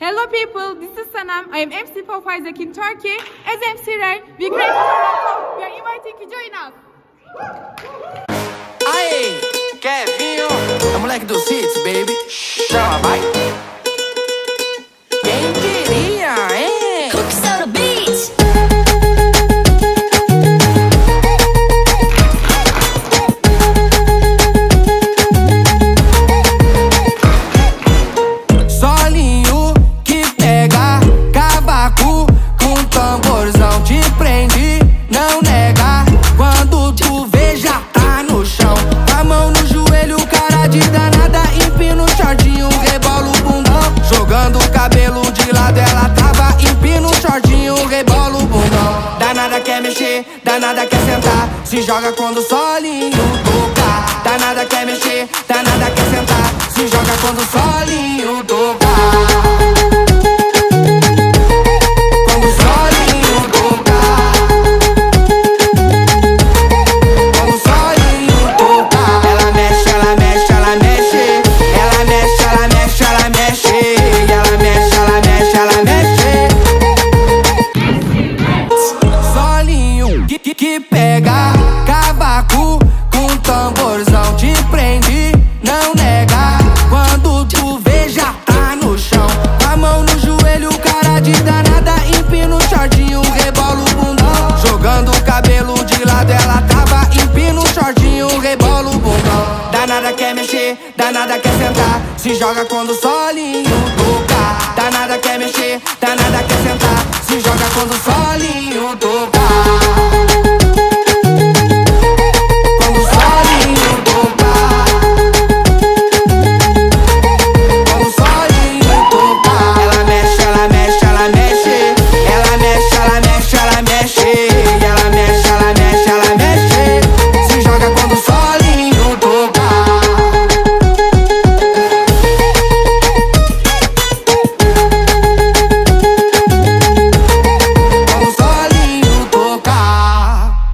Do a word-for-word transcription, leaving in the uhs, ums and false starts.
Hello people, this is Sanam. I am M C for AIESEC in Turkey. As M C Ray, we create a we are inviting you to join us. Aê, Kevinho, é o moleque dos hits, baby. Chama, vai. Quem diria, hein? Cooks on the beat. Solinho que pega cavaco com tamborzão te prende, não nega. Quando tu vê já tá no chão, com a mão no joelho, cara de danada, empina o shortinho, rebola o bundão, jogando o cabelo de lado, ela tava empina o shortinho, rebola o bundão. Danada quer mexer, danada quer sentar, se joga quando o solinho tocar. Danada quer mexer, danada quer sentar, se joga quando o solinho tocar. Quando o solinho tocar, quando o solinho tocar. Ela mexe, ela mexe, ela mexe, ela mexe, ela mexe, ela mexe, ela mexe, ela mexe, ela mexe. Solinho que, que, que pega cavaco com tamborzão te prende, não nega. Quando tu vê já tá no chão, com a mão no joelho, cara de danada, empina o shortinho, rebola o bundão, jogando o cabelo de lado, ela tava empina o shortinho, rebola o bundão. Danada quer mexer, danada quer sentar, se joga quando só